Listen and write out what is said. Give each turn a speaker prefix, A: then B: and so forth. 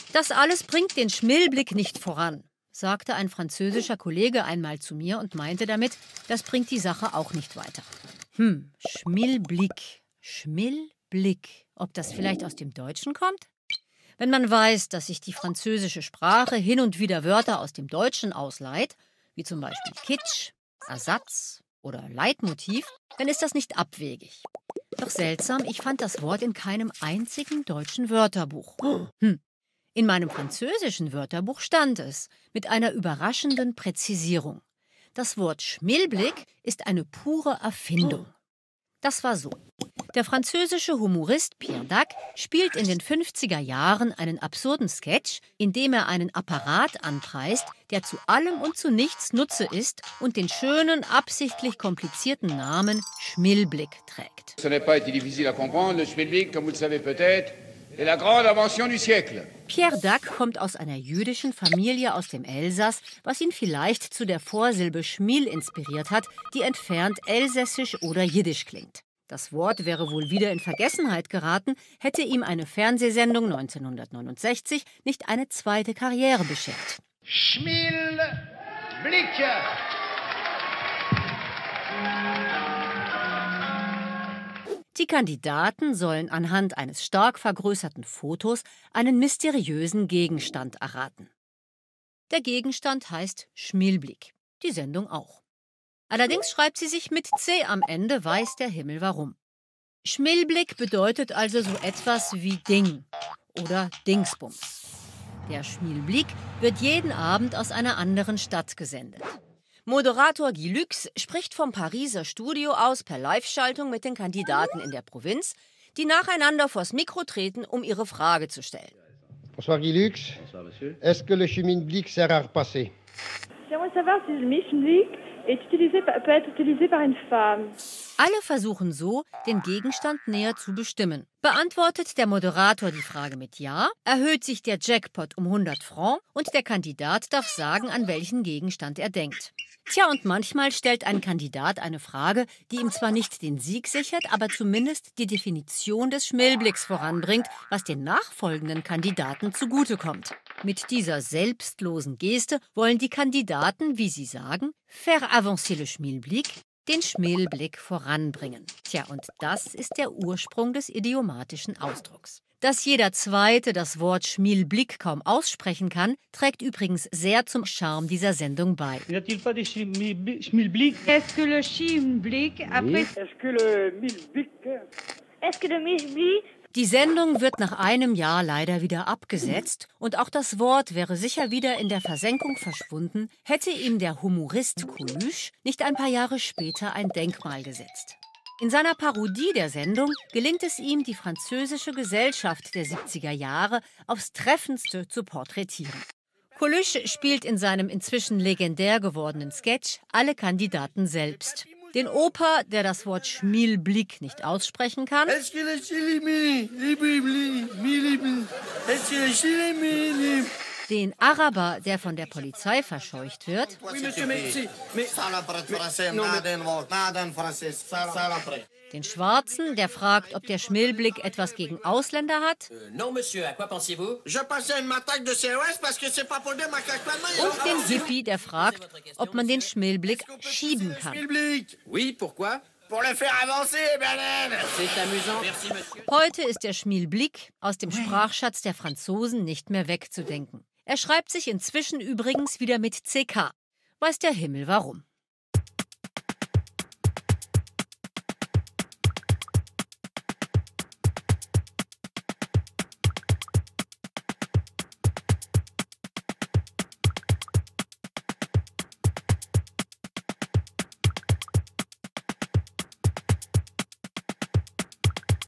A: Das alles bringt den Schmilblick nicht voran, sagte ein französischer Kollege einmal zu mir und meinte damit, das bringt die Sache auch nicht weiter. Schmilblick. Schmilblick. Ob das vielleicht aus dem Deutschen kommt? Wenn man weiß, dass sich die französische Sprache hin und wieder Wörter aus dem Deutschen ausleiht, wie zum Beispiel Kitsch, Ersatz oder Leitmotiv, dann ist das nicht abwegig. Doch seltsam, ich fand das Wort in keinem einzigen deutschen Wörterbuch. In meinem französischen Wörterbuch stand es, mit einer überraschenden Präzisierung. Das Wort Schmilblick ist eine pure Erfindung. Das war so. Der französische Humorist Pierre Dac spielt in den 50er Jahren einen absurden Sketch, in dem er einen Apparat anpreist, der zu allem und zu nichts Nutze ist und den schönen, absichtlich komplizierten Namen Schmilblick trägt.
B: Ce n'est pas été difficile à comprendre, le Schmilblick, comme vous le savez peut-être, est la grande invention du siècle.
A: Pierre Dac kommt aus einer jüdischen Familie aus dem Elsass, was ihn vielleicht zu der Vorsilbe Schmil inspiriert hat, die entfernt elsässisch oder jiddisch klingt. Das Wort wäre wohl wieder in Vergessenheit geraten, hätte ihm eine Fernsehsendung 1969 nicht eine zweite Karriere beschert.
B: Schmilblick.
A: Die Kandidaten sollen anhand eines stark vergrößerten Fotos einen mysteriösen Gegenstand erraten. Der Gegenstand heißt Schmilblick, die Sendung auch. Allerdings schreibt sie sich mit C am Ende, weiß der Himmel warum. Schmilblick bedeutet also so etwas wie Ding oder Dingsbums. Der Schmilblick wird jeden Abend aus einer anderen Stadt gesendet. Moderator Guy Lux spricht vom Pariser Studio aus per Live-Schaltung mit den Kandidaten in der Provinz, die nacheinander vors Mikro treten, um ihre Frage zu stellen.
C: Bonsoir Guy Lux.
D: Bonsoir, monsieur.
C: Est-ce que le Schmilblick sert à repasser?
E: J'aimerais savoir si le Schmilblick peut être utilisé par une femme.
A: Alle versuchen so, den Gegenstand näher zu bestimmen. Beantwortet der Moderator die Frage mit Ja, erhöht sich der Jackpot um 100 Francs und der Kandidat darf sagen, an welchen Gegenstand er denkt. Tja, und manchmal stellt ein Kandidat eine Frage, die ihm zwar nicht den Sieg sichert, aber zumindest die Definition des Schmilblicks voranbringt, was den nachfolgenden Kandidaten zugutekommt. Mit dieser selbstlosen Geste wollen die Kandidaten, wie sie sagen, faire avancer le Schmilblick, den Schmilblick voranbringen. Tja, und das ist der Ursprung des idiomatischen Ausdrucks. Dass jeder Zweite das Wort Schmilblick kaum aussprechen kann, trägt übrigens sehr zum Charme dieser Sendung bei.
F: N'y-a-t-il pas des schmilblick?
E: Est-ce que le Schmilblick après...
B: Est-ce que le Schmilblick...
E: Est-ce que le Schmilblick...
A: Die Sendung wird nach einem Jahr leider wieder abgesetzt und auch das Wort wäre sicher wieder in der Versenkung verschwunden, hätte ihm der Humorist Coluche nicht ein paar Jahre später ein Denkmal gesetzt. In seiner Parodie der Sendung gelingt es ihm, die französische Gesellschaft der 70er Jahre aufs Treffendste zu porträtieren. Coluche spielt in seinem inzwischen legendär gewordenen Sketch alle Kandidaten selbst. Den Opa, der das Wort Schmilblick nicht aussprechen kann. Den Araber, der von der Polizei verscheucht wird. Den Schwarzen, der fragt, ob der Schmilblick etwas gegen Ausländer hat. Und den Hippie, der fragt, ob man den Schmilblick schieben kann. Heute ist der Schmilblick aus dem Sprachschatz der Franzosen nicht mehr wegzudenken. Er schreibt sich inzwischen übrigens wieder mit CK. Weiß der Himmel warum.